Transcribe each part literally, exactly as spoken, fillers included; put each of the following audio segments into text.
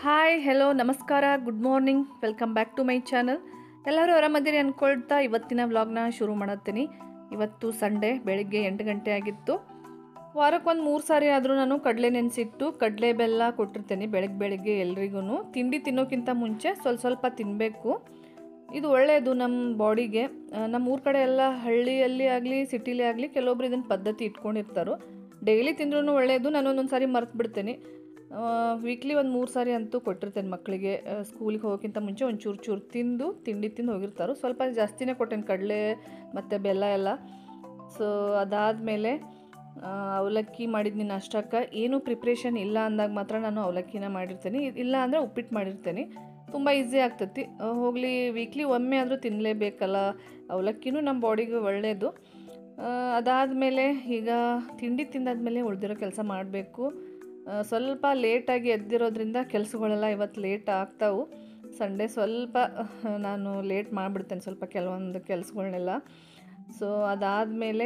Hi hello ನಮಸ್ಕಾರ good morning welcome back to my channel. ಎಲ್ಲರೂ ಆರಾಮದಿರಿ ಅಂದ್ಕೊಳ್ತಾ ಇವತ್ತಿನ ವ್ಲಾಗ್ನ ಶುರು ಮಾಡತ್ತೀನಿ. ಇವತ್ತು ಸಂಡೇ ಬೆಳಿಗ್ಗೆ ಎಂಟು ಗಂಟೆ ಆಗಿತ್ತು. ವಾರಕ್ಕೆ ಒಂದು ಮೂರು ಸಾರಿ ಆದರೂ ನಾನು ಕಡಲೆ ನೆನೆಸಿಟ್ಟು ಕಡಲೆ ಬೆಲ್ಲ ಕೊಟ್ಟಿರ್ತೇನೆ ಬೆಳಗ್ಗೆ ಬೆಳಿಗ್ಗೆ ಎಲ್ರಿಗೂ. ತಿಂಡಿ ತಿನ್ನೋಕ್ಕಿಂತ ಮುಂಚೆ ಸ್ವಲ್ಪ ಸ್ವಲ್ಪ ತಿನ್ನಬೇಕು. ಇದು ಒಳ್ಳೆಯದು ನಮ್ಮ ಬಾಡಿಗೆ. ನಮ್ಮ ಊರ ಕಡೆ ಎಲ್ಲ ಹಳ್ಳಿಯಲ್ಲಿ ಆಗಲಿ ಸಿಟಿಲಿ ಆಗಲಿ ಕೆಲವೊಬ್ರು ಇದನ್ನು ಪದ್ಧತಿ ಇಟ್ಕೊಂಡಿರ್ತಾರೋ. ಡೈಲಿ ತಿಂದ್ರೂ ಒಳ್ಳೆಯದು. ನಾನು ಒಂದೊಂದು ಸಾರಿ ಮರ್ತು ಬಿಡ್ತೇನೆ. ವೀಕ್ಲಿ ಒಂದು ಮೂರು ಸಾರಿ ಅಂತೂ ಕೊಟ್ಟಿರ್ತೇನೆ ಮಕ್ಕಳಿಗೆ. ಸ್ಕೂಲಿಗೆ ಹೋಗೋಕ್ಕಿಂತ ಮುಂಚೆ ಒಂದು ಚೂರು ಚೂರು ತಿಂದು ತಿಂಡಿ ತಿಂದು ಹೋಗಿರ್ತಾರೋ. ಸ್ವಲ್ಪ ಜಾಸ್ತಿನೇ ಕೊಟ್ಟೇನೆ ಕಡಲೆ ಮತ್ತು ಬೆಲ್ಲ ಎಲ್ಲ. ಸೊ ಅದಾದಮೇಲೆ ಅವಲಕ್ಕಿ ಮಾಡಿದ್ನಿ ನಾಷ್ಟಕ್ಕೆ. ಏನೂ ಪ್ರಿಪ್ರೇಷನ್ ಇಲ್ಲ ಅಂದಾಗ ಮಾತ್ರ ನಾನು ಅವಲಕ್ಕಿನ ಮಾಡಿರ್ತೇನೆ, ಇಲ್ಲ ಅಂದರೆ ಉಪ್ಪಿಟ್ಟು ಮಾಡಿರ್ತೇನೆ. ತುಂಬ ಈಸಿ ಆಗ್ತೈತಿ. ಹೋಗಲಿ ವೀಕ್ಲಿ ಒಮ್ಮೆ ಆದರೂ ತಿನ್ನಲೇಬೇಕಲ್ಲ. ಅವಲಕ್ಕಿನೂ ನಮ್ಮ ಬಾಡಿಗೆ ಒಳ್ಳೆಯದು. ಅದಾದಮೇಲೆ ಈಗ ತಿಂಡಿ ತಿಂದಾದ್ಮೇಲೆ ಉಳಿದಿರೋ ಕೆಲಸ ಮಾಡಬೇಕು. ಸ್ವಲ್ಪ ಲೇಟಾಗಿ ಎದ್ದಿರೋದ್ರಿಂದ ಕೆಲಸಗಳೆಲ್ಲ ಇವತ್ತು ಲೇಟ್ ಆಗ್ತಾವೆ. ಸಂಡೇ ಸ್ವಲ್ಪ ನಾನು ಲೇಟ್ ಮಾಡಿಬಿಡ್ತೇನೆ ಸ್ವಲ್ಪ ಕೆಲವೊಂದು ಕೆಲಸಗಳನ್ನೆಲ್ಲ. ಸೊ ಅದಾದಮೇಲೆ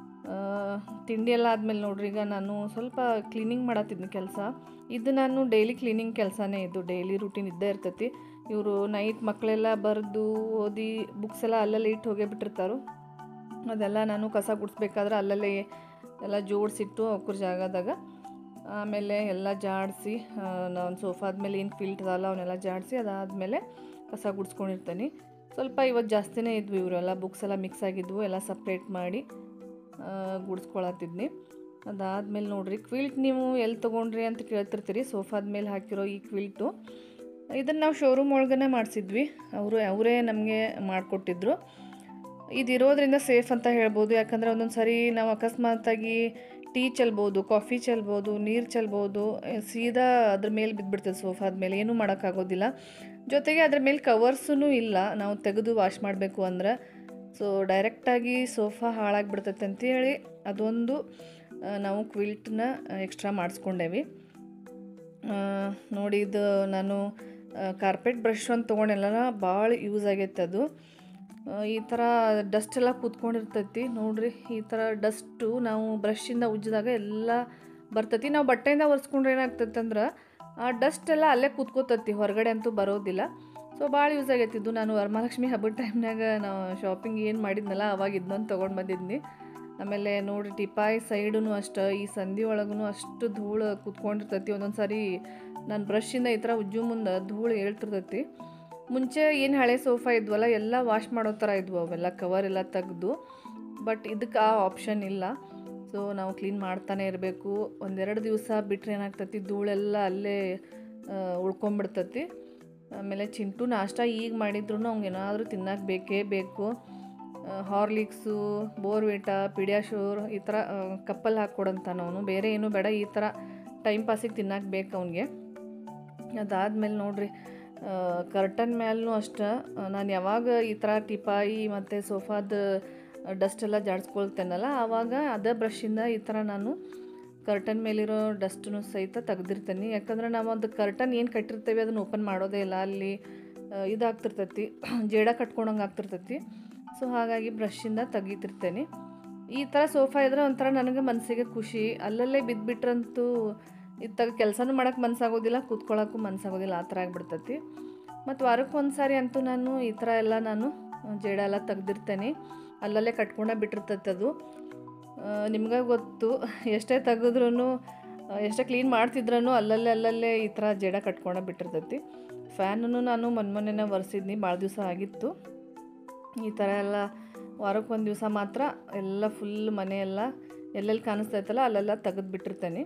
ತಿಂಡಿ ಎಲ್ಲ ಆದಮೇಲೆ ನೋಡ್ರಿ ಈಗ ನಾನು ಸ್ವಲ್ಪ ಕ್ಲೀನಿಂಗ್ ಮಾಡತ್ತಿದ್ನಿ ಕೆಲಸ. ಇದು ನಾನು ಡೈಲಿ ಕ್ಲೀನಿಂಗ್ ಕೆಲಸನೇ, ಇದು ಡೈಲಿ ರೂಟೀನ್ ಇದ್ದೇ ಇರ್ತೈತಿ. ಇವರು ನೈಟ್ ಮಕ್ಕಳೆಲ್ಲ ಬರೆದು ಓದಿ ಬುಕ್ಸ್ ಎಲ್ಲ ಅಲ್ಲಲ್ಲಿ ಇಟ್ಟು ಹೋಗೇ ಬಿಟ್ಟಿರ್ತಾರೋ. ಅದೆಲ್ಲ ನಾನು ಕಸ ಗುಡಿಸ್ಬೇಕಾದ್ರೆ ಅಲ್ಲಲ್ಲೇ ಎಲ್ಲ ಜೋಡಿಸಿಟ್ಟು ಅವ್ರ ಜಾಗದಾಗ ಆಮೇಲೆ ಎಲ್ಲ ಜಾಡಿಸಿ ನಾನು ಸೋಫಾದ ಮೇಲೆ ಏನು ಫಿಲ್ಟ್ ಅದಲ್ಲ ಅವನ್ನೆಲ್ಲ ಜಾಡಿಸಿ ಅದಾದಮೇಲೆ ಕಸ ಗುಡಿಸ್ಕೊಂಡಿರ್ತೇನೆ. ಸ್ವಲ್ಪ ಇವತ್ತು ಜಾಸ್ತಿನೇ ಇದ್ವು, ಇವರೆಲ್ಲ ಬುಕ್ಸ್ ಎಲ್ಲ ಮಿಕ್ಸ್ ಆಗಿದ್ವು, ಎಲ್ಲ ಸಪ್ರೇಟ್ ಮಾಡಿ ಗುಡಿಸ್ಕೊಳತ್ತಿದ್ನಿ. ಅದಾದಮೇಲೆ ನೋಡಿರಿ ಕ್ವಿಲ್ಟ್ ನೀವು ಎಲ್ಲಿ ತೊಗೊಂಡ್ರಿ ಅಂತ ಕೇಳ್ತಿರ್ತೀರಿ. ಸೋಫಾದ ಮೇಲೆ ಹಾಕಿರೋ ಈ ಕ್ವಿಲ್ಟು ಇದನ್ನು ನಾವು ಶೋರೂಮ್ ಒಳಗನೆ ಮಾಡಿಸಿದ್ವಿ. ಅವರು ಅವರೇ ನಮಗೆ ಮಾಡಿಕೊಟ್ಟಿದ್ರು. ಇದಿರೋದ್ರಿಂದ ಸೇಫ್ ಅಂತ ಹೇಳ್ಬೋದು. ಯಾಕಂದರೆ ಒಂದೊಂದು ಸಾರಿ ನಾವು ಅಕಸ್ಮಾತಾಗಿ ಟೀ ಚೆಲ್ಬೋದು, ಕಾಫಿ ಚೆಲ್ಬೋದು, ನೀರು ಚೆಲ್ಬೋದು, ಸೀದಾ ಅದ್ರ ಮೇಲೆ ಬಿದ್ದುಬಿಡ್ತದೆ ಸೋಫಾದ ಮೇಲೆ, ಏನೂ ಮಾಡೋಕ್ಕಾಗೋದಿಲ್ಲ. ಜೊತೆಗೆ ಅದ್ರ ಮೇಲೆ ಕವರ್ಸೂ ಇಲ್ಲ ನಾವು ತೆಗೆದು ವಾಶ್ ಮಾಡಬೇಕು ಅಂದ್ರೆ. ಸೊ ಡೈರೆಕ್ಟಾಗಿ ಸೋಫಾ ಹಾಳಾಗಿಬಿಡ್ತೈತೆ ಅಂತೇಳಿ ಅದೊಂದು ನಾವು ಕ್ವಿಲ್ಟನ್ನ ಎಕ್ಸ್ಟ್ರಾ ಮಾಡಿಸ್ಕೊಂಡೇವಿ. ನೋಡಿ ಇದು ನಾನು ಕಾರ್ಪೆಟ್ ಬ್ರಷ್ ಅಂತ ತೊಗೊಂಡೆಲ್ಲ ಭಾಳ ಯೂಸ್ ಆಗೈತೆ ಅದು. ಈ ಥರ ಡಸ್ಟ್ ಎಲ್ಲ ಕೂತ್ಕೊಂಡಿರ್ತೈತಿ ನೋಡಿರಿ. ಈ ಥರ ಡಸ್ಟು ನಾವು ಬ್ರಷಿಂದ ಉಜ್ಜಿದಾಗ ಎಲ್ಲ ಬರ್ತೈತಿ. ನಾವು ಬಟ್ಟೆಯಿಂದ ಒರೆಸ್ಕೊಂಡ್ರೆ ಏನಾಗ್ತೈತೆ ಅಂದ್ರೆ ಆ ಡಸ್ಟ್ ಎಲ್ಲ ಅಲ್ಲೇ ಕೂತ್ಕೋತೈತಿ, ಹೊರಗಡೆ ಅಂತೂ ಬರೋದಿಲ್ಲ. ಸೊ ಭಾಳ ಯೂಸ್ ಆಗೈತಿದ್ದು. ನಾನು ವರಮಹಾಲಕ್ಷ್ಮಿ ಹಬ್ಬದ ಟೈಮ್ನಾಗ ನಾವು ಶಾಪಿಂಗ್ ಏನು ಮಾಡಿದ್ನಲ್ಲ ಅವಾಗ ಇದನ್ನೊಂದು ತೊಗೊಂಡು ಬಂದಿದ್ನಿ. ಆಮೇಲೆ ನೋಡಿ ಟಿಪಾಯ್ ಸೈಡೂ ಅಷ್ಟು ಈ ಸಂಧಿ ಒಳಗೂ ಅಷ್ಟು ಧೂಳು ಕೂತ್ಕೊಂಡಿರ್ತೈತಿ. ಒಂದೊಂದು ಸಾರಿ ನಾನು ಬ್ರಷಿಂದ ಈ ಥರ ಉಜ್ಜು ಮುಂದೆ ಧೂಳು ಹೇಳ್ತಿರ್ತೈತಿ. ಮುಂಚೆ ಏನು ಹಳೆ ಸೋಫಾ ಇದ್ವಲ್ಲ ಎಲ್ಲ ವಾಶ್ ಮಾಡೋ ಥರ ಇದ್ವು ಅವೆಲ್ಲ, ಕವರ್ ಎಲ್ಲ ತೆಗೆದು. ಬಟ್ ಇದಕ್ಕೆ ಆ ಆಪ್ಷನ್ ಇಲ್ಲ. ಸೊ ನಾವು ಕ್ಲೀನ್ ಮಾಡ್ತಾನೆ ಇರಬೇಕು. ಒಂದೆರಡು ದಿವಸ ಬಿಟ್ಟರೆ ಏನಾಗ್ತೈತಿ ಧೂಳೆಲ್ಲ ಅಲ್ಲೇ ಉಳ್ಕೊಂಬಿಡ್ತೈತಿ. ಆಮೇಲೆ ಚಿಂಟು ನಾಷ್ಟ ಈಗ ಮಾಡಿದ್ರು ಅವ್ಗೆ ಏನಾದರೂ ತಿನ್ನಕ್ಕೆ ಬೇಕೇ ಬೇಕು. ಹಾರ್ಲಿಕ್ಸು, ಬೋರ್ವಿಟಾ, ಪಿಡಿಯಾಶೋರ್ ಈ ಥರ ಕಪ್ಪಲ್ಲಿ ಹಾಕ್ಕೊಡಂತಾನ ಅವನು. ಬೇರೆ ಏನೂ ಬೇಡ, ಈ ಥರ ಟೈಮ್ ಪಾಸಿಗೆ ತಿನ್ನಕ್ಕೆ ಬೇಕು ಅವನಿಗೆ. ಅದಾದಮೇಲೆ ನೋಡಿರಿ ಕರ್ಟನ್ ಮೇಲೂ ಅಷ್ಟೇ ನಾನು ಯಾವಾಗ ಈ ಥರ ಟಿಪಾಯಿ ಮತ್ತು ಸೋಫಾದ ಡಸ್ಟೆಲ್ಲ ಜಾಡಿಸ್ಕೊಳ್ತೇನಲ್ಲ ಆವಾಗ ಅದೇ ಬ್ರಷಿಂದ ಈ ಥರ ನಾನು ಕರ್ಟನ್ ಮೇಲಿರೋ ಡಸ್ಟನ್ನು ಸಹಿತ ತೆಗ್ದಿರ್ತೇನೆ. ಯಾಕಂದ್ರೆ ನಾವು ಅದು ಕರ್ಟನ್ ಏನು ಕಟ್ಟಿರ್ತೇವೆ ಅದನ್ನು ಓಪನ್ ಮಾಡೋದೇ ಇಲ್ಲ, ಅಲ್ಲಿ ಇದಾಗ್ತಿರ್ತೈತಿ, ಜೇಡ ಕಟ್ಕೊಂಡಂಗೆ ಆಗ್ತಿರ್ತೈತಿ. ಸೊ ಹಾಗಾಗಿ ಬ್ರಷಿಂದ ತೆಗಿತಿರ್ತೇನೆ. ಈ ಥರ ಸೋಫಾ ಇದ್ರೆ ಒಂಥರ ನನಗೆ ಮನಸ್ಸಿಗೆ ಖುಷಿ. ಅಲ್ಲಲ್ಲೇ ಬಿದ್ದುಬಿಟ್ರಂತೂ ಇತ್ತಾಗ ಕೆಲಸನೂ ಮಾಡೋಕ್ಕೆ ಮನಸ್ಸಾಗೋದಿಲ್ಲ, ಕೂತ್ಕೊಳ್ಳೋಕ್ಕೂ ಮನಸ್ಸಾಗೋದಿಲ್ಲ, ಆ ಥರ ಆಗಿಬಿಡ್ತೈತಿ. ಮತ್ತು ವಾರಕ್ಕೆ ಒಂದು ಸಾರಿ ಅಂತೂ ನಾನು ಈ ಥರ ಎಲ್ಲ ನಾನು ಜೇಡ ಎಲ್ಲ ತೆಗ್ದಿರ್ತೇನೆ. ಅಲ್ಲಲ್ಲೇ ಕಟ್ಕೊಂಡೇ ಬಿಟ್ಟಿರ್ತೈತೆ ಅದು. ನಿಮ್ಗೆ ಗೊತ್ತು, ಎಷ್ಟೇ ತೆಗೆದ್ರೂ ಎಷ್ಟೇ ಕ್ಲೀನ್ ಮಾಡ್ತಿದ್ರೂ ಅಲ್ಲಲ್ಲೇ ಅಲ್ಲಲ್ಲೇ ಈ ಥರ ಜೇಡ ಕಟ್ಕೊಂಡೇ ಬಿಟ್ಟಿರ್ತೈತಿ. ಫ್ಯಾನನ್ನು ನಾನು ಮೊನ್ನೆ ಮೊನ್ನೆನೇ ಒರೆಸಿದ್ನಿ, ಭಾಳ ದಿವಸ ಆಗಿತ್ತು. ಈ ಥರ ಎಲ್ಲ ವಾರಕ್ಕೆ ಒಂದು ದಿವಸ ಮಾತ್ರ ಎಲ್ಲ ಫುಲ್ ಮನೆಯೆಲ್ಲ ಎಲ್ಲೆಲ್ಲಿ ಕಾಣಿಸ್ತೈತಲ್ಲ ಅಲ್ಲೆಲ್ಲ ತೆಗೆದು ಬಿಟ್ಟಿರ್ತೇನೆ.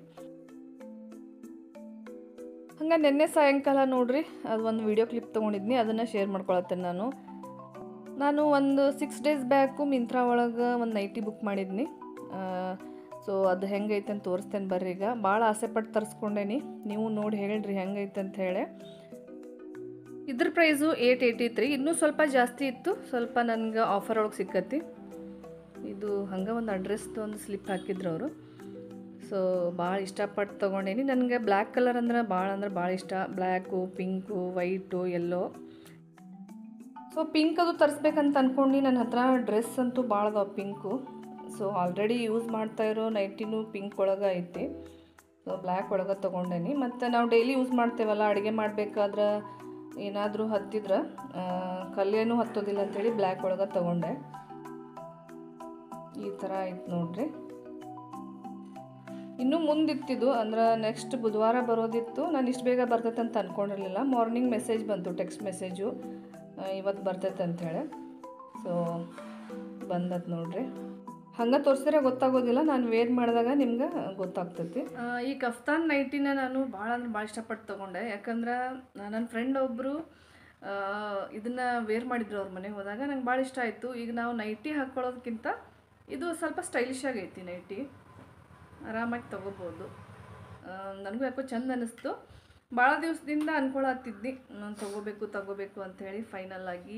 ಹಂಗೆ ನಿನ್ನೆ ಸಾಯಂಕಾಲ ನೋಡಿರಿ ಅದು ಒಂದು ವೀಡಿಯೋ ಕ್ಲಿಪ್ ತೊಗೊಂಡಿದ್ನಿ, ಅದನ್ನು ಶೇರ್ ಮಾಡ್ಕೊಳತ್ತೇನೆ ನಾನು. ನಾನು ಒಂದು ಸಿಕ್ಸ್ ಡೇಸ್ ಬ್ಯಾಕು ಮಿಂತ್ರಾ ಒಳಗೆ ಒಂದು ನೈಟಿ ಬುಕ್ ಮಾಡಿದ್ನಿ. ಸೊ ಅದು ಹೆಂಗೈತೆ ಅಂತ ತೋರಿಸ್ತೇನೆ ಬರ್ರಿ. ಈಗ ಭಾಳ ಆಸೆಪಟ್ಟು ತರಿಸ್ಕೊಂಡೇನಿ, ನೀವು ನೋಡಿ ಹೇಳ್ರಿ ಹೆಂಗೈತೆ ಅಂತ ಹೇಳಿ. ಇದ್ರ ಪ್ರೈಸು ಏಯ್ಟ್ ಏಯ್ಟಿ ತ್ರೀ, ಇನ್ನೂ ಸ್ವಲ್ಪ ಜಾಸ್ತಿ ಇತ್ತು, ಸ್ವಲ್ಪ ನನಗೆ ಆಫರ್ ಒಳಗೆ ಸಿಕ್ಕತಿ. ಇದು ಹಂಗೆ ಒಂದು ಅಡ್ರೆಸ್ದು ಒಂದು ಸ್ಲಿಪ್ ಹಾಕಿದ್ರು ಅವರು. ಸೊ ಭಾಳ ಇಷ್ಟಪಟ್ಟು ತೊಗೊಂಡೇನಿ. ನನಗೆ ಬ್ಲ್ಯಾಕ್ ಕಲರ್ ಅಂದ್ರೆ ಭಾಳ ಅಂದ್ರೆ ಭಾಳ ಇಷ್ಟ. Black, pink, white, yellow. So pink ಅದು ತರಿಸ್ಬೇಕಂತ ಅಂದ್ಕೊಂಡು ನನ್ನ ಹತ್ರ ಡ್ರೆಸ್ ಅಂತೂ ಭಾಳ ಅದಾವ ಪಿಂಕು. ಸೊ ಆಲ್ರೆಡಿ ಯೂಸ್ ಮಾಡ್ತಾಯಿರೋ ನೈಟಿನೂ ಪಿಂಕ್ ಒಳಗೆ ಐತಿ. ಸೊ ಬ್ಲ್ಯಾಕ್ ಒಳಗೆ ತೊಗೊಂಡೇನಿ. ಮತ್ತು ನಾವು ಡೈಲಿ ಯೂಸ್ ಮಾಡ್ತೇವಲ್ಲ, ಅಡುಗೆ ಮಾಡಬೇಕಾದ್ರೆ ಏನಾದರೂ ಹತ್ತಿದ್ರೆ ಕಲ್ಲೇನೂ ಹತ್ತೋದಿಲ್ಲ ಅಂಥೇಳಿ ಬ್ಲ್ಯಾಕ್ ಒಳಗೆ ತೊಗೊಂಡೆ. ಈ ಥರ ಆಯ್ತು ನೋಡ್ರಿ. ಇನ್ನೂ ಮುಂದಿತ್ತಿದ್ದು ಅಂದ್ರೆ ನೆಕ್ಸ್ಟ್ ಬುಧವಾರ ಬರೋದಿತ್ತು. ನಾನು ಇಷ್ಟು ಬೇಗ ಬರ್ತೈತೆ ಅಂತ ಅಂದ್ಕೊಂಡಿರಲಿಲ್ಲ. ಮಾರ್ನಿಂಗ್ ಮೆಸೇಜ್ ಬಂತು, ಟೆಕ್ಸ್ಟ್ ಮೆಸೇಜು, ಇವತ್ತು ಬರ್ತೈತೆ ಅಂಥೇಳಿ. ಸೊ ಬಂದದ್ದು ನೋಡ್ರಿ. ಹಂಗೆ ತೋರಿಸಿದ್ರೆ ಗೊತ್ತಾಗೋದಿಲ್ಲ, ನಾನು ವೇರ್ ಮಾಡಿದಾಗ ನಿಮ್ಗೆ ಗೊತ್ತಾಗ್ತೈತಿ. ಈ ಕಫ್ತಾನ್ ನೈಟಿನ ನಾನು ಭಾಳ ಅಂದ್ರೆ ಭಾಳ ಇಷ್ಟಪಟ್ಟು ತೊಗೊಂಡೆ. ಯಾಕಂದ್ರೆ ನನ್ನ ಫ್ರೆಂಡ್ ಒಬ್ಬರು ಇದನ್ನು ವೇರ್ ಮಾಡಿದ್ರು ಅವ್ರ ಮನೆಗೆ ಹೋದಾಗ. ನಂಗೆ ಭಾಳ ಇಷ್ಟ ಆಯಿತು. ಈಗ ನಾವು ನೈಟಿ ಹಾಕ್ಕೊಳ್ಳೋದಕ್ಕಿಂತ ಇದು ಸ್ವಲ್ಪ ಸ್ಟೈಲಿಶ್ ಆಗೈತಿ. ನೈಟಿ ಆರಾಮಾಗಿ ತೊಗೋಬೋದು. ನನಗೂ ಯಾಕೋ ಚಂದ ಅನ್ನಿಸ್ತು. ಭಾಳ ದಿವಸದಿಂದ ಅಂದ್ಕೊಳತ್ತಿದ್ದಿ ನಾನು ತೊಗೋಬೇಕು ತೊಗೋಬೇಕು ಅಂಥೇಳಿ. ಫೈನಲ್ಲಾಗಿ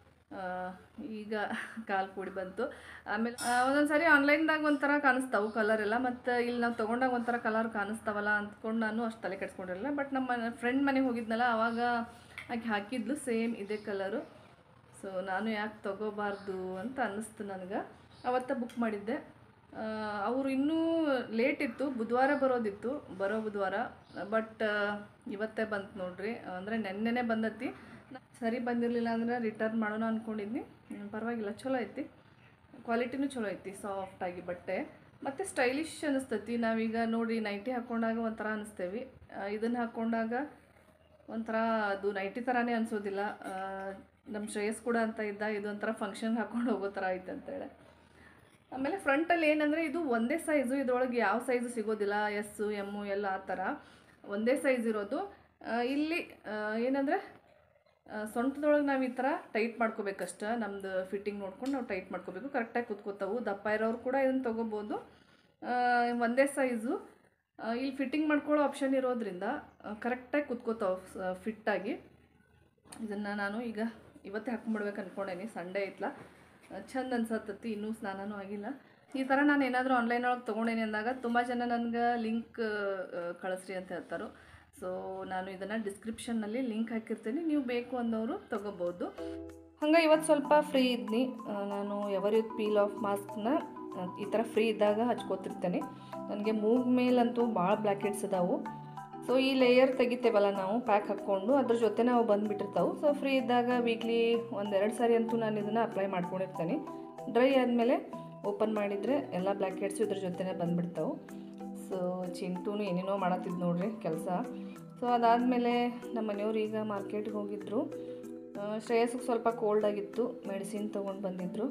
ಈಗ ಕಾಲು ಕೂಡಿ ಬಂತು. ಆಮೇಲೆ ಒಂದೊಂದು ಸಾರಿ ಆನ್ಲೈನ್ದಾಗ ಒಂಥರ ಕಾಣಿಸ್ತಾವೆ ಕಲರೆಲ್ಲ, ಮತ್ತು ಇಲ್ಲಿ ನಾವು ತೊಗೊಂಡಾಗ ಒಂಥರ ಕಲರ್ ಕಾಣಿಸ್ತಾವಲ್ಲ ಅಂದ್ಕೊಂಡು ನಾನು ಅಷ್ಟು ತಲೆ ಕೆಡಿಸ್ಕೊಂಡಿರಲಿಲ್ಲ. ಬಟ್ ನಮ್ಮ ಫ್ರೆಂಡ್ ಮನೆಗೆ ಹೋಗಿದ್ನಲ್ಲ, ಆವಾಗ ಆಕೆ ಹಾಕಿದ್ಲು ಸೇಮ್ ಇದೇ ಕಲರು. ಸೊ ನಾನು ಯಾಕೆ ತೊಗೋಬಾರ್ದು ಅಂತ ಅನ್ನಿಸ್ತು ನನಗೆ. ಅವತ್ತ ಬುಕ್ ಮಾಡಿದ್ದೆ. ಅವರು ಇನ್ನೂ ಲೇಟ್ ಇತ್ತು, ಬುಧವಾರ ಬರೋದಿತ್ತು, ಬರೋ ಬುಧವಾರ. ಬಟ್ ಇವತ್ತೇ ಬಂತು ನೋಡ್ರಿ. ಅಂದರೆ ನೆನ್ನೆನೇ ಬಂದತಿ. ಸರಿ ಬಂದಿರಲಿಲ್ಲ ಅಂದ್ರೆ ರಿಟರ್ನ್ ಮಾಡೋಣ ಅಂದ್ಕೊಂಡಿದ್ನಿ. ಪರವಾಗಿಲ್ಲ, ಚಲೋ ಐತಿ. ಕ್ವಾಲಿಟಿನೂ ಚಲೋ ಐತಿ, ಸಾಫ್ಟಾಗಿ ಬಟ್ಟೆ ಮತ್ತು ಸ್ಟೈಲಿಶ್ ಅನ್ನಿಸ್ತೈತಿ. ನಾವೀಗ ನೋಡಿರಿ ನೈಟಿ ಹಾಕ್ಕೊಂಡಾಗ ಒಂಥರ ಅನ್ನಿಸ್ತೇವೆ, ಇದನ್ನು ಹಾಕ್ಕೊಂಡಾಗ ಒಂಥರ ಅದು ನೈಟಿ ಥರನೇ ಅನಿಸೋದಿಲ್ಲ. ನಮ್ಮ ಶ್ರೇಯಸ್ ಕೂಡ ಅಂತ ಇದ್ದ, ಇದೊಂಥರ ಫಂಕ್ಷನ್ಗೆ ಹಾಕ್ಕೊಂಡು ಹೋಗೋ ಥರ ಐತೆ ಅಂತೇಳಿ. ಆಮೇಲೆ ಫ್ರಂಟಲ್ಲಿ ಏನಂದರೆ ಇದು ಒಂದೇ ಸೈಜು, ಇದರೊಳಗೆ ಯಾವ ಸೈಜು ಸಿಗೋದಿಲ್ಲ, ಎಸ್ಸು ಎಮ್ಮು ಎಲ್ಲ ಆ ಥರ ಒಂದೇ ಸೈಜ್ ಇರೋದು. ಇಲ್ಲಿ ಏನಂದರೆ ಸೊಂಟದೊಳಗೆ ನಾವು ಈ ಥರ ಟೈಟ್ ಮಾಡ್ಕೋಬೇಕಷ್ಟ. ನಮ್ಮದು ಫಿಟ್ಟಿಂಗ್ ನೋಡ್ಕೊಂಡು ನಾವು ಟೈಟ್ ಮಾಡ್ಕೋಬೇಕು. ಕರೆಕ್ಟಾಗಿ ಕುತ್ಕೋತಾವು. ದಪ್ಪ ಇರೋರು ಕೂಡ ಇದನ್ನು ತೊಗೋಬೋದು. ಒಂದೇ ಸೈಜು. ಇಲ್ಲಿ ಫಿಟ್ಟಿಂಗ್ ಮಾಡ್ಕೊಳ್ಳೋ ಆಪ್ಷನ್ ಇರೋದ್ರಿಂದ ಕರೆಕ್ಟಾಗಿ ಕುತ್ಕೋತಾವೆ ಫಿಟ್ಟಾಗಿ. ಇದನ್ನು ನಾನು ಈಗ ಇವತ್ತೇ ಹಾಕ್ಕೊಂಬಿಡ್ಬೇಕು ಅಂದ್ಕೊಂಡೇನಿ. ಸಂಡೇ ಐತ್ಲ, ಚಂದ ಅನ್ಸತ್ತತಿ. ಇನ್ನೂ ಸ್ನಾನನೂ ಆಗಿಲ್ಲ. ಈ ಥರ ನಾನು ಏನಾದರೂ ಆನ್ಲೈನ್ ಒಳಗೆ ತೊಗೊಂಡೇನಿ ಅಂದಾಗ ತುಂಬ ಜನ ನನಗೆ ಲಿಂಕ್ ಕಳಿಸ್ರಿ ಅಂತ ಹೇಳ್ತಾರೆ. ಸೊ ನಾನು ಇದನ್ನು ಡಿಸ್ಕ್ರಿಪ್ಷನ್ನಲ್ಲಿ ಲಿಂಕ್ ಹಾಕಿರ್ತೀನಿ, ನೀವು ಬೇಕು ಅಂದವರು ತೊಗೋಬೋದು. ಹಂಗೆ ಇವತ್ತು ಸ್ವಲ್ಪ ಫ್ರೀ ಇದ್ನಿ. ನಾನು ಎವರ್ ಯೂತ್ ಪೀಲ್ ಆಫ್ ಮಾಸ್ಕ್ನ ಈ ಥರ ಫ್ರೀ ಇದ್ದಾಗ ಹಚ್ಕೋತಿರ್ತೇನೆ. ನನಗೆ ಮೂಗ್ ಮೇಲಂತೂ ಭಾಳ ಬ್ಲ್ಯಾಕ್ ಹೆಡ್ಸ್ ಅದಾವು. ಸೊ ಈ ಲೇಯರ್ ತೆಗಿತೇವಲ್ಲ ನಾವು ಪ್ಯಾಕ್ ಹಾಕ್ಕೊಂಡು, ಅದ್ರ ಜೊತೆ ನಾವು ಬಂದುಬಿಟ್ಟಿರ್ತಾವೆ. ಸೊ ಫ್ರೀ ಇದ್ದಾಗ ವೀಕ್ಲಿ ಒಂದೆರಡು ಸಾರಿ ಅಂತೂ ನಾನು ಇದನ್ನು ಅಪ್ಲೈ ಮಾಡ್ಕೊಂಡಿರ್ತೇನೆ. ಡ್ರೈ ಆದಮೇಲೆ ಓಪನ್ ಮಾಡಿದರೆ ಎಲ್ಲ ಬ್ಲ್ಯಾಕ್ ಹೆಡ್ಸು ಇದ್ರ ಜೊತೆನೇ ಬಂದುಬಿಡ್ತಾವೆ. ಸೊ ಚಿಂಟೂನು ಏನೇನೋ ಮಾಡತ್ತಿದ್ದು ನೋಡ್ರಿ ಕೆಲಸ. ಸೊ ಅದಾದಮೇಲೆ ನಮ್ಮ ಮನೆಯವ್ರು ಈಗ ಮಾರ್ಕೆಟ್ಗೆ ಹೋಗಿದ್ದರು. ಶ್ರೇಯಸ್ಗೆ ಸ್ವಲ್ಪ ಕೋಲ್ಡ್ ಆಗಿತ್ತು, ಮೆಡಿಸಿನ್ ತೊಗೊಂಡು ಬಂದಿದ್ದರು.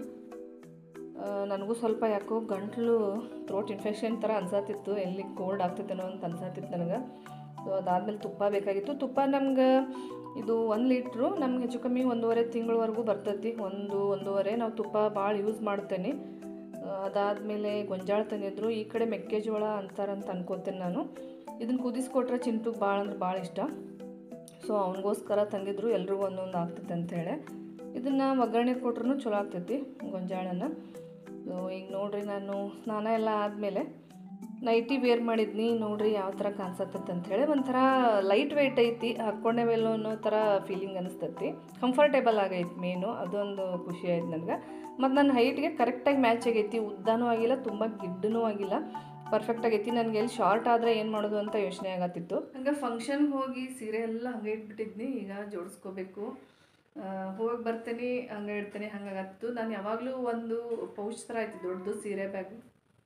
ನನಗೂ ಸ್ವಲ್ಪ ಯಾಕೋ ಗಂಟ್ಲು ಥ್ರೋಟ್ ಇನ್ಫೆಕ್ಷನ್ ಥರ ಅನ್ಸತ್ತಿತ್ತು, ಎಲ್ಲಿ ಕೋಲ್ಡ್ ಆಗ್ತೈತೇನೋ ಅಂತ ಅನ್ಸತ್ತಿತ್ತು ನನಗೆ. ಸೊ ಅದಾದಮೇಲೆ ತುಪ್ಪ ಬೇಕಾಗಿತ್ತು. ತುಪ್ಪ ನಮ್ಗೆ ಇದು ಒಂದು ಲೀಟ್ರು ನಮ್ಗೆ ಹೆಚ್ಚು ಕಮ್ಮಿ ಒಂದೂವರೆ ತಿಂಗಳವರೆಗೂ ಬರ್ತೈತಿ. ಒಂದು ಒಂದೂವರೆ ನಾವು ತುಪ್ಪ ಭಾಳ ಯೂಸ್ ಮಾಡ್ತೇನೆ. ಅದಾದಮೇಲೆ ಗೊಂಜಾಳ ತಂದಿದ್ರು. ಈ ಕಡೆ ಮೆಕ್ಕೆಜೋಳ ಅಂತಾರಂತ ಅನ್ಕೋತೇನೆ ನಾನು. ಇದನ್ನು ಕುದಿಸ್ಕೊಟ್ರೆ ಚಿಂಟುಗೆ ಭಾಳ ಅಂದ್ರೆ ಭಾಳ ಇಷ್ಟ. ಸೊ ಅವನಿಗೋಸ್ಕರ ತಂದಿದ್ರು. ಎಲ್ರಿಗೂ ಒಂದೊಂದು ಆಗ್ತೈತೆ ಅಂಥೇಳಿ. ಇದನ್ನು ಒಗ್ಗರಣೆ ಕೊಟ್ರೂ ಚಲೋ ಆಗ್ತೈತಿ ಗೊಂಜಾಳನ. ಸೊ ಈಗ ನೋಡಿರಿ, ನಾನು ಸ್ನಾನ ಎಲ್ಲ ಆದಮೇಲೆ ನೈಟಿ ವೇರ್ ಮಾಡಿದ್ನಿ. ನೋಡಿರಿ ಯಾವ ಥರ ಕಾಣಿಸತ್ತೈತೆ ಅಂಥೇಳಿ. ಒಂಥರ ಲೈಟ್ ವೆಯ್ಟ್ ಐತಿ, ಹಾಕ್ಕೊಂಡೇವೆಲ್ಲೋ ಅನ್ನೋ ಥರ ಫೀಲಿಂಗ್ ಅನಿಸ್ತೈತಿ. ಕಂಫರ್ಟೇಬಲ್ ಆಗೈತಿ ಮೇನು, ಅದೊಂದು ಖುಷಿ ಆಯ್ತು ನನಗೆ. ಮತ್ತು ನನ್ನ ಹೈಟ್ಗೆ ಕರೆಕ್ಟಾಗಿ ಮ್ಯಾಚ್ ಆಗೈತಿ. ಉದ್ದನೂ ಆಗಿಲ್ಲ, ತುಂಬ ಗಿಡ್ಡನೂ ಆಗಿಲ್ಲ, ಪರ್ಫೆಕ್ಟ್ ಆಗೈತಿ. ನನಗೆ ಎಲ್ಲಿ ಶಾರ್ಟ್ ಆದರೆ ಏನು ಮಾಡೋದು ಅಂತ ಯೋಚನೆ ಆಗತ್ತಿತ್ತು. ಹಂಗೆ ಫಂಕ್ಷನ್ಗೆ ಹೋಗಿ ಸೀರೆ ಎಲ್ಲ ಹಂಗೆ ಇಟ್ಬಿಟ್ಟಿದ್ನಿ. ಈಗ ಜೋಡಿಸ್ಕೋಬೇಕು. ಹೋಗಿ ಬರ್ತೀನಿ, ಹಂಗೆ ಇಡ್ತೀನಿ, ಹಂಗಾಗತ್ತು. ನಾನು ಯಾವಾಗಲೂ ಒಂದು ಪೌಚ್ ಥರ ಆಯ್ತು ದೊಡ್ಡದು ಸೀರೆ ಬ್ಯಾಗ್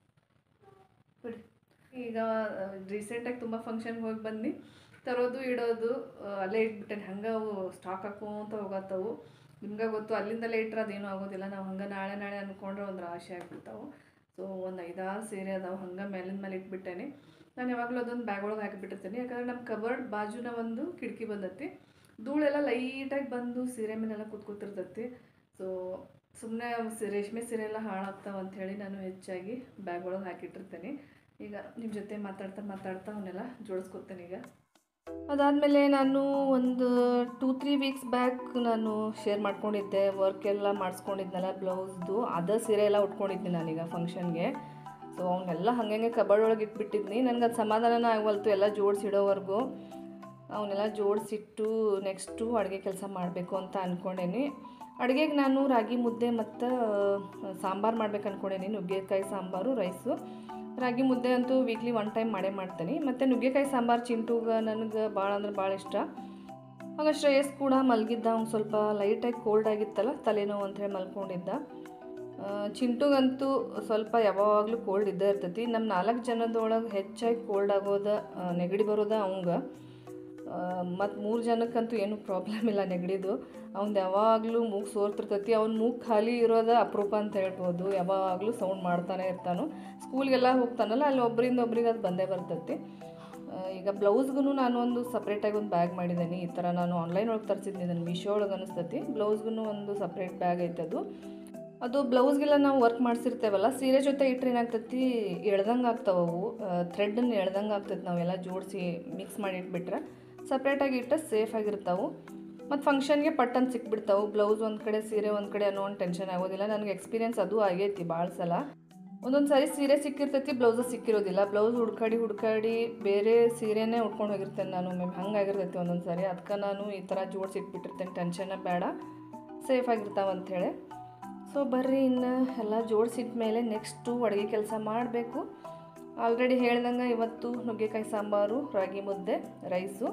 ಬಿಡಿ. ಈಗ ರೀಸೆಂಟಾಗಿ ತುಂಬ ಫಂಕ್ಷನ್ಗೆ ಹೋಗಿ ಬಂದು ತರೋದು ಇಡೋದು ಅಲ್ಲೇ ಇಟ್ಬಿಟ್ಟೇನೆ. ಹಂಗೆ ಅವು ಸ್ಟಾಕ್ ಹಾಕೋಂತ ಹೋಗತ್ತವು. ನಿಮ್ಗೆ ಗೊತ್ತು, ಅಲ್ಲಿಂದಲೇ ಇಟ್ಟರೆ ಅದೇನೂ ಆಗೋದಿಲ್ಲ. ನಾವು ಹಂಗೆ ನಾಳೆ ನಾಳೆ ಅಂದ್ಕೊಂಡ್ರೆ ಒಂದು ರಾಶಿ ಆಗಿಬಿಡ್ತಾವೆ. ಸೊ ಒಂದು ಐದಾರು ಸೀರೆ ಅದಾವೆ, ಹಂಗೆ ಮೇಲಿನ ಮೇಲೆ ಇಟ್ಬಿಟ್ಟೇನೆ. ನಾನು ಯಾವಾಗಲೂ ಅದೊಂದು ಬ್ಯಾಗ್ ಒಳಗೆ ಹಾಕಿಬಿಟ್ಟಿರ್ತೀನಿ. ಯಾಕಂದರೆ ನಮ್ಮ ಕಬರ್ಡ್ ಬಾಜುನ ಒಂದು ಕಿಟಕಿ ಬಂದೈತಿ. ಧೂಳೆಲ್ಲ ಲೈಟಾಗಿ ಬಂದು ಸೀರೆ ಮೇಲೆಲ್ಲ ಕೂತ್ಕೊತಿರ್ತೈತಿ. ಸೊ ಸುಮ್ಮನೆ ರೇಷ್ಮೆ ಸೀರೆ ಎಲ್ಲ ಹಾಳಾಗ್ತಾವೆ ಅಂಥೇಳಿ ನಾನು ಹೆಚ್ಚಾಗಿ ಬ್ಯಾಗ್ ಒಳಗೆ ಹಾಕಿಟ್ಟಿರ್ತೇನೆ. ಈಗ ನಿಮ್ಮ ಜೊತೆ ಮಾತಾಡ್ತಾ ಮಾತಾಡ್ತಾ ಅವನ್ನೆಲ್ಲ ಜೋಡಿಸ್ಕೊತೇನೆ. ಈಗ ಅದಾದಮೇಲೆ ನಾನು ಒಂದು ಟೂ ತ್ರೀ ವೀಕ್ಸ್ ಬ್ಯಾಕ್ ನಾನು ಶೇರ್ ಮಾಡ್ಕೊಂಡಿದ್ದೆ, ವರ್ಕ್ ಎಲ್ಲ ಮಾಡಿಸ್ಕೊಂಡಿದ್ನಲ್ಲ ಬ್ಲೌಸ್ದು, ಅದೇ ಸೀರೆ ಎಲ್ಲ ಉಟ್ಕೊಂಡಿದ್ದೆ ನಾನೀಗ ಫಂಕ್ಷನ್ಗೆ. ಸೊ ಅವನ್ನೆಲ್ಲ ಹಾಗೆ ಕಬರ್ಡ್ ಒಳಗೆ ಇಟ್ಬಿಟ್ಟಿದ್ನಿ. ನನಗೆ ಅದು ಸಮಾಧಾನ ಆಗವಲ್ತು ಎಲ್ಲ ಜೋಡಿಸಿಡೋವರೆಗೂ. ಅವನ್ನೆಲ್ಲ ಜೋಡಿಸಿಟ್ಟು ನೆಕ್ಸ್ಟು ಅಡುಗೆ ಕೆಲಸ ಮಾಡಬೇಕು ಅಂತ ಅಂದ್ಕೊಂಡೇನಿ. ಅಡುಗೆಗೆ ನಾನು ರಾಗಿ ಮುದ್ದೆ ಮತ್ತು ಸಾಂಬಾರು ಮಾಡ್ಬೇಕು ಅಂದ್ಕೊಂಡೇನಿ. ನುಗ್ಗೆಕಾಯಿ ಸಾಂಬಾರು, ರೈಸು. ರಾಗಿ ಮುದ್ದೆ ಅಂತೂ ವೀಕ್ಲಿ ಒನ್ ಟೈಮ್ ಮಾಡೇ ಮಾಡ್ತೀನಿ. ಮತ್ತು ನುಗ್ಗೆಕಾಯಿ ಸಾಂಬಾರು ಚಿಂಟುಗೆ ನನಗೆ ಭಾಳ ಅಂದ್ರೆ ಭಾಳ ಇಷ್ಟ. ಆಗ ಶ್ರೇಯಸ್ ಕೂಡ ಮಲಗಿದ್ದ, ಅವ್ನು ಸ್ವಲ್ಪ ಲೈಟಾಗಿ ಕೋಲ್ಡ್ ಆಗಿತ್ತಲ್ಲ, ತಲೆನೋವು ಅಂಥೇಳಿ ಮಲ್ಕೊಂಡಿದ್ದ. ಚಿಂಟುಗಂತೂ ಸ್ವಲ್ಪ ಯಾವಾಗಲೂ ಕೋಲ್ಡ್ ಇದ್ದೇ ಇರ್ತೈತಿ. ನಮ್ಮ ನಾಲ್ಕು ಜನದೊಳಗೆ ಹೆಚ್ಚಾಗಿ ಕೋಲ್ಡ್ ಆಗೋದು ನೆಗಡಿ ಬರೋದು ಅವಂಗೆ. ಮತ್ತು ಮೂರು ಜನಕ್ಕಂತೂ ಏನೂ ಪ್ರಾಬ್ಲಮ್ ಇಲ್ಲ ನೆಗಡಿದು. ಅವ್ನು ಯಾವಾಗಲೂ ಮೂಗು ಸೋರ್ತಿರ್ತೈತಿ. ಅವ್ನ ಮೂಗು ಖಾಲಿ ಇರೋದು ಅಪರೂಪ ಅಂತ ಹೇಳ್ಬೋದು. ಯಾವಾಗಲೂ ಸೌಂಡ್ ಮಾಡ್ತಾನೆ ಇರ್ತಾನು. ಸ್ಕೂಲ್ಗೆಲ್ಲ ಹೋಗ್ತಾನಲ್ಲ, ಅಲ್ಲಿ ಒಬ್ಬರಿಂದ ಒಬ್ರಿಗೆ ಅದು ಬಂದೇ ಬರ್ತೈತಿ. ಈಗ ಬ್ಲೌಸ್ಗೂ ನಾನು ಒಂದು ಸಪ್ರೇಟಾಗಿ ಒಂದು ಬ್ಯಾಗ್ ಮಾಡಿದ್ದೀನಿ. ಈ ಥರ ನಾನು ಆನ್ಲೈನ್ ಒಳಗೆ ತರಿಸಿದ್ದೀನಿ, ಇದನ್ನು ಮೀಶೋ ಒಳಗೆ ಅನಿಸ್ತೈತಿ. ಬ್ಲೌಸ್ಗೂ ಒಂದು ಸಪ್ರೇಟ್ ಬ್ಯಾಗ್ ಐತೆ. ಅದು ಅದು ಬ್ಲೌಸ್ಗೆಲ್ಲ ನಾವು ವರ್ಕ್ ಮಾಡಿಸಿರ್ತೇವಲ್ಲ, ಸೀರೆ ಜೊತೆ ಇಟ್ಟರೆ ಏನಾಗ್ತೈತಿ, ಎಳ್ದಂಗೆ ಆಗ್ತಾವೆ ಅವು. ಥ್ರೆಡ್ಡನ್ನು ಎಳ್ದಂಗೆ ಆಗ್ತೈತಿ. ನಾವೆಲ್ಲ ಜೋಡಿಸಿ ಮಿಕ್ಸ್ ಮಾಡಿ ಇಟ್ಬಿಟ್ರೆ ಸಪ್ರೇಟಾಗಿ ಇಟ್ಟರೆ ಸೇಫಾಗಿರ್ತಾವೆ. ಮತ್ತು ಫಂಕ್ಷನ್ಗೆ ಪಟ್ಟಂತ ಸಿಕ್ಬಿಡ್ತಾವೆ. ಬ್ಲೌಸ್ ಒಂದು ಕಡೆ ಸೀರೆ ಒಂದು ಕಡೆ ಅನ್ನೋ ಒಂದು ಟೆನ್ಷನ್ ಆಗೋದಿಲ್ಲ. ನನಗೆ ಎಕ್ಸ್ಪೀರಿಯನ್ಸ್ ಅದು ಆಗೈತಿ ಭಾಳ ಸಲ. ಒಂದೊಂದು ಸಾರಿ ಸೀರೆ ಸಿಕ್ಕಿರ್ತೈತಿ, ಬ್ಲೌಸ ಸಿಕ್ಕಿರೋದಿಲ್ಲ. ಬ್ಲೌಸ್ ಹುಡ್ಕಾಡಿ ಹುಡ್ಕಾಡಿ ಬೇರೆ ಸೀರೆನೇ ಉಟ್ಕೊಂಡು ಹೋಗಿರ್ತೇನೆ ನಾನು. ಮ್ಯಾಮ್ ಹಂಗಾಗಿರ್ತೈತಿ ಒಂದೊಂದು ಸಾರಿ. ಅದಕ್ಕೆ ನಾನು ಈ ಥರ ಜೋಡಿಸಿ ಇಟ್ಬಿಟ್ಟಿರ್ತೇನೆ, ಟೆನ್ಷನ್ನೇ ಬೇಡ, ಸೇಫಾಗಿರ್ತಾವೆ ಅಂಥೇಳಿ. ಸೊ ಬರ್ರಿ, ಇನ್ನು ಎಲ್ಲ ಜೋಡಿಸಿದ ಮೇಲೆ ನೆಕ್ಸ್ಟು ಅಡುಗೆ ಕೆಲಸ ಮಾಡಬೇಕು. ಆಲ್ರೆಡಿ ಹೇಳ್ದಂಗೆ ಇವತ್ತು ನುಗ್ಗೆಕಾಯಿ ಸಾಂಬಾರು, ರಾಗಿ ಮುದ್ದೆ, ರೈಸು.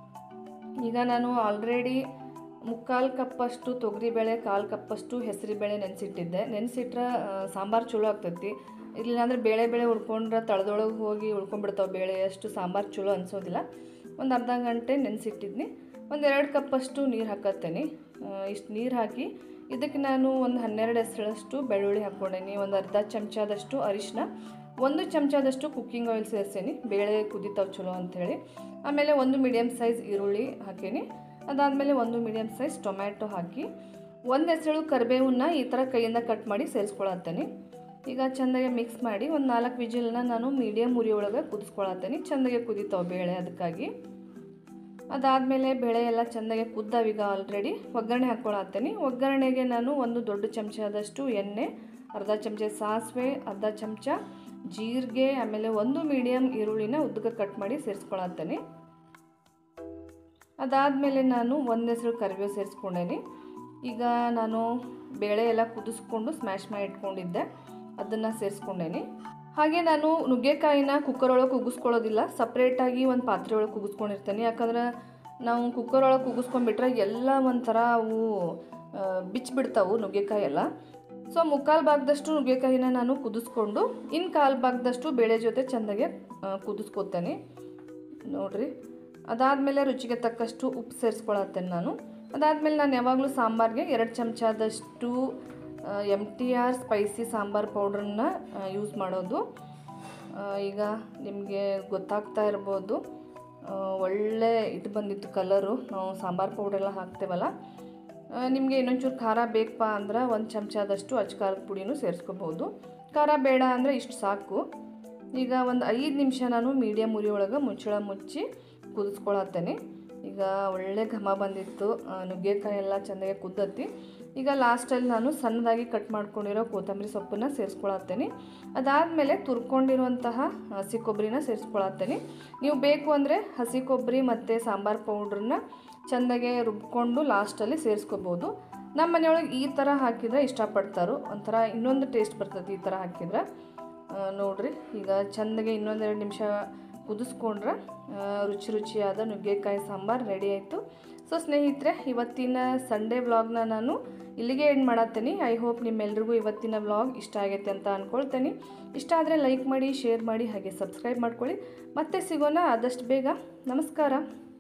ಈಗ ನಾನು ಆಲ್ರೆಡಿ ಮುಕ್ಕಾಲು ಕಪ್ಪಷ್ಟು ತೊಗರಿಬೇಳೆ, ಕಾಲು ಕಪ್ಪಷ್ಟು ಹೆಸರುಬೇಳೆ ನೆನೆಸಿಟ್ಟಿದ್ದೆ. ನೆನೆಸಿಟ್ರೆ ಸಾಂಬಾರು ಚಲೋ ಆಗ್ತೈತಿ. ಇಲ್ಲಾಂದರೆ ಬೇಳೆ ಬೇಳೆ ಉಳ್ಕೊಂಡ್ರೆ ತಳದೊಳಗೆ ಹೋಗಿ ಉಳ್ಕೊಂಡ್ಬಿಡ್ತಾವೆ ಬೇಳೆ, ಅಷ್ಟು ಸಾಂಬಾರು ಚಲೋ ಅನಿಸೋದಿಲ್ಲ. ಒಂದು ಅರ್ಧ ಗಂಟೆ ನೆನೆಸಿಟ್ಟಿದ್ನಿ. ಒಂದು ಎರಡು ಕಪ್ಪಷ್ಟು ನೀರು ಹಾಕತ್ತೇನೆ. ಇಷ್ಟು ನೀರು ಹಾಕಿ ಇದಕ್ಕೆ ನಾನು ಒಂದು ಹನ್ನೆರಡು ಎಸಳಷ್ಟು ಬೆಳ್ಳುಳ್ಳಿ ಹಾಕ್ಕೊಂಡೇನಿ. ಒಂದು ಅರ್ಧ ಚಮಚದಷ್ಟು ಅರಿಶಿನ, ಒಂದು ಚಮಚದಷ್ಟು ಕುಕ್ಕಿಂಗ್ ಆಯಿಲ್ ಸೇರಿಸೇನಿ. ಬೇಳೆ ಕುದಿತಾವೆ ಚಲೋ ಅಂಥೇಳಿ. ಆಮೇಲೆ ಒಂದು ಮೀಡಿಯಮ್ ಸೈಜ್ ಈರುಳ್ಳಿ ಹಾಕೀನಿ. ಅದಾದಮೇಲೆ ಒಂದು ಮೀಡಿಯಮ್ ಸೈಜ್ ಟೊಮ್ಯಾಟೊ ಹಾಕಿ, ಒಂದು ಎಸಳು ಕರಿಬೇವನ್ನ ಈ ಥರ ಕೈಯಿಂದ ಕಟ್ ಮಾಡಿ ಸೇರಿಸ್ಕೊಳತ್ತೇನೆ. ಈಗ ಚೆಂದಾಗೆ ಮಿಕ್ಸ್ ಮಾಡಿ ಒಂದು ನಾಲ್ಕು ವಿಜಿಲ್ನ ನಾನು ಮೀಡಿಯಮ್ ಉರಿ ಒಳಗೆ ಕುದಿಸ್ಕೊಳತ್ತೇನೆ. ಚೆಂದಾಗೆ ಕುದಿತಾವೆ ಬೇಳೆ, ಅದಕ್ಕಾಗಿ. ಅದಾದಮೇಲೆ ಬೇಳೆ ಎಲ್ಲ ಚೆಂದಾಗೆ ಕುದ್ದಾವೀಗ ಆಲ್ರೆಡಿ ಒಗ್ಗರಣೆ ಹಾಕ್ಕೊಳತ್ತೇನೆ. ಒಗ್ಗರಣೆಗೆ ನಾನು ಒಂದು ದೊಡ್ಡ ಚಮಚದಷ್ಟು ಎಣ್ಣೆ, ಅರ್ಧ ಚಮಚ ಸಾಸಿವೆ, ಅರ್ಧ ಚಮಚ ಜೀರಿಗೆ, ಆಮೇಲೆ ಒಂದು ಮೀಡಿಯಮ್ ಈರುಳ್ಳಿನ ಉದ್ದಕ್ಕೆ ಕಟ್ ಮಾಡಿ ಸೇರಿಸ್ಕೊಳತ್ತೇನೆ. ಅದಾದಮೇಲೆ ನಾನು ಒಂದು ಹೆಸರು ಕರಿಬೇವು ಸೇರಿಸ್ಕೊಂಡೇನಿ. ಈಗ ನಾನು ಬೇಳೆ ಎಲ್ಲ ಕುದಿಸ್ಕೊಂಡು ಸ್ಮ್ಯಾಶ್ ಮಾಡಿ ಇಟ್ಕೊಂಡಿದ್ದೆ, ಅದನ್ನು ಸೇರಿಸ್ಕೊಂಡೇನಿ. ಹಾಗೆ ನಾನು ನುಗ್ಗೆಕಾಯಿನ ಕುಕ್ಕರ್ ಒಳಗೆ ಕುಗ್ಗಿಸ್ಕೊಳ್ಳೋದಿಲ್ಲ, ಸಪ್ರೇಟಾಗಿ ಒಂದು ಪಾತ್ರೆ ಒಳಗೆ ಕುಗ್ಗಿಸ್ಕೊಂಡಿರ್ತೇನೆ. ಯಾಕಂದ್ರೆ ನಾವು ಕುಕ್ಕರ್ ಒಳಗೆ ಕುಗ್ಗಿಸ್ಕೊಂಡ್ಬಿಟ್ರೆ ಎಲ್ಲ ಒಂಥರ ಅವು ಬಿಚ್ಚಿಬಿಡ್ತಾವೆ ನುಗ್ಗೆಕಾಯಿ ಎಲ್ಲ. ಸೊ ಮುಕ್ಕಾಲು ಭಾಗದಷ್ಟು ನುಗ್ಗೆಕಾಯಿನ ನಾನು ಕುದಿಸ್ಕೊಂಡು ಇನ್ನು ಕಾಲು ಭಾಗದಷ್ಟು ಬೇಳೆ ಜೊತೆ ಚೆಂದಾಗೆ ಕುದಿಸ್ಕೊತೇನೆ ನೋಡಿರಿ. ಅದಾದಮೇಲೆ ರುಚಿಗೆ ತಕ್ಕಷ್ಟು ಉಪ್ಪು ಸೇರಿಸ್ಕೊಳತ್ತೇನೆ ನಾನು. ಅದಾದಮೇಲೆ ನಾನು ಯಾವಾಗಲೂ ಸಾಂಬಾರಿಗೆ ಎರಡು ಚಮಚದಷ್ಟು M T R spicy sambar ಪೌಡ್ರನ್ನ ಯೂಸ್ ಮಾಡೋದು. ಈಗ ನಿಮಗೆ ಗೊತ್ತಾಗ್ತಾ ಇರ್ಬೋದು, ಒಳ್ಳೆ ಇದು ಬಂದಿತ್ತು ಕಲರು. ನಾವು ಸಾಂಬಾರು ಪೌಡ್ರೆಲ್ಲ ಹಾಕ್ತೇವಲ್ಲ. ನಿಮಗೆ ಇನ್ನೊಂಚೂರು ಖಾರ ಬೇಕಪ್ಪ ಅಂದ್ರೆ ಒಂದು ಚಮಚದಷ್ಟು ಅಚ್ಚ ಖಾರದ ಪುಡಿನೂ ಸೇರಿಸ್ಕೋಬೋದು. ಖಾರ ಬೇಡ ಅಂದರೆ ಇಷ್ಟು ಸಾಕು. ಈಗ ಒಂದು ಐದು ನಿಮಿಷ ನಾನು ಮೀಡಿಯಮ್ ಉರಿ ಒಳಗೆ ಮುಚ್ಚಳ ಮುಚ್ಚಿ ಕುದಿಸ್ಕೊಳತ್ತೇನೆ. ಈಗ ಒಳ್ಳೆ ಘಮ ಬಂದಿತ್ತು, ನುಗ್ಗೆಕಾಯಿ ಎಲ್ಲ ಚೆಂದಾಗಿ ಕುದ್ದತಿ. ಈಗ ಲಾಸ್ಟಲ್ಲಿ ನಾನು ಸಣ್ಣದಾಗಿ ಕಟ್ ಮಾಡ್ಕೊಂಡಿರೋ ಕೊತ್ತಂಬರಿ ಸೊಪ್ಪನ್ನು ಸೇರಿಸ್ಕೊಳತ್ತೇನೆ. ಅದಾದಮೇಲೆ ತುರ್ಕೊಂಡಿರುವಂತಹ ಹಸಿ ಕೊಬ್ಬರಿನ ಸೇರಿಸ್ಕೊಳತ್ತೇನೆ. ನೀವು ಬೇಕು ಅಂದರೆ ಹಸಿ ಕೊಬ್ಬರಿ ಮತ್ತು ಸಾಂಬಾರು ಪೌಡ್ರನ್ನ ಚೆಂದಾಗೆ ರುಬ್ಕೊಂಡು ಲಾಸ್ಟಲ್ಲಿ ಸೇರಿಸ್ಕೋಬೋದು. ನಮ್ಮ ಮನೆಯೊಳಗೆ ಈ ಥರ ಹಾಕಿದರೆ ಇಷ್ಟಪಡ್ತಾರೋ, ಒಂಥರ ಇನ್ನೊಂದು ಟೇಸ್ಟ್ ಬರ್ತದೆ ಈ ಥರ ಹಾಕಿದ್ರೆ. ನೋಡಿರಿ, ಈಗ ಚೆಂದಾಗೆ ಇನ್ನೊಂದೆರಡು ನಿಮಿಷ ಕುದಿಸ್ಕೊಂಡ್ರೆ ರುಚಿ ರುಚಿಯಾದ ನುಗ್ಗೆಕಾಯಿ ಸಾಂಬಾರು ರೆಡಿ ಆಯಿತು. ಸೊ ಸ್ನೇಹಿತರೆ, ಇವತ್ತಿನ ಸಂಡೇ ವ್ಲಾಗ್ನ ನಾನು ಇಲ್ಲಿಗೆ ಎಂಡ್ ಮಾಡತ್ತೇನೆ. ಐ ಹೋಪ್ ನಿಮ್ಮೆಲ್ರಿಗೂ ಇವತ್ತಿನ ವ್ಲಾಗ್ ಇಷ್ಟ ಆಗೈತೆ ಅಂತ ಅಂದ್ಕೊಳ್ತೇನೆ. ಇಷ್ಟ ಆದರೆ ಲೈಕ್ ಮಾಡಿ, ಶೇರ್ ಮಾಡಿ, ಹಾಗೆ ಸಬ್ಸ್ಕ್ರೈಬ್ ಮಾಡ್ಕೊಳ್ಳಿ. ಮತ್ತೆ ಸಿಗೋಣ ಆದಷ್ಟು ಬೇಗ. ನಮಸ್ಕಾರ.